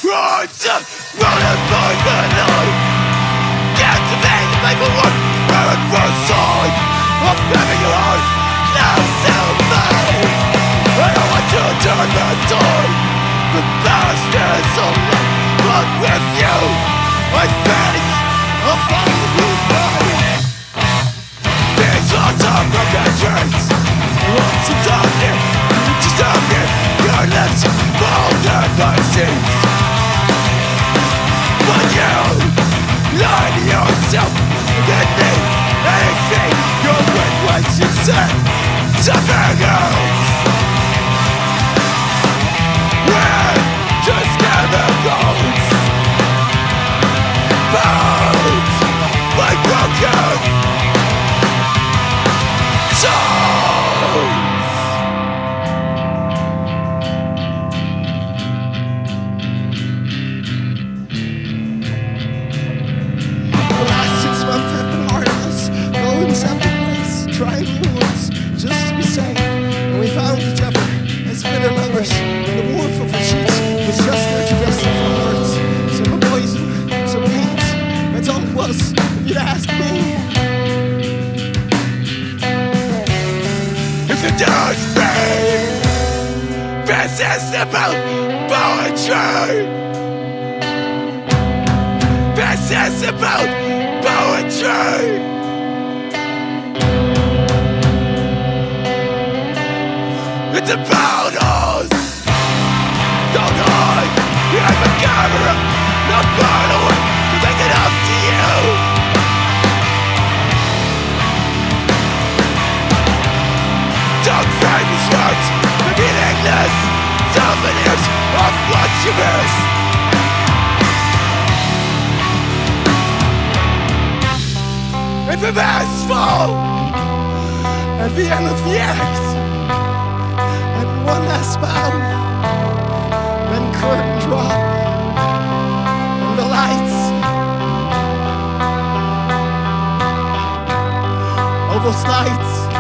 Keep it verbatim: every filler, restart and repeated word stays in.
Rise up, rolling by the night. Captivate the paperwork, and for side of living your heart. Now sell me. I don't want to turn the tide. The past is so long, but with you, I think I'll find you right. These lots of broken dreams. Once it's on you, just on you. Your lips folded by seams. But you lie to yourself. You didn't need anything. You're with what you said. Something else. We're just chemicals. Bound by broken souls. The last six months have been hard on us. Going separate ways, trying new ones, just to be safe. And we found each other as bitter lovers. The warmth of our sheets was just there to rest our hearts. Some were poison, some were hate. That's all it was, if you'd ask me. If you don't speak, this is about poetry. This is about poetry. It's about us. Don't hide behind the camera. Not far away to make it up to you. Don't frame these words, the meaningless souvenirs of what you miss. If the masks fall at the end of the act, and one last bow, then curtain drop, and the lights, all those lights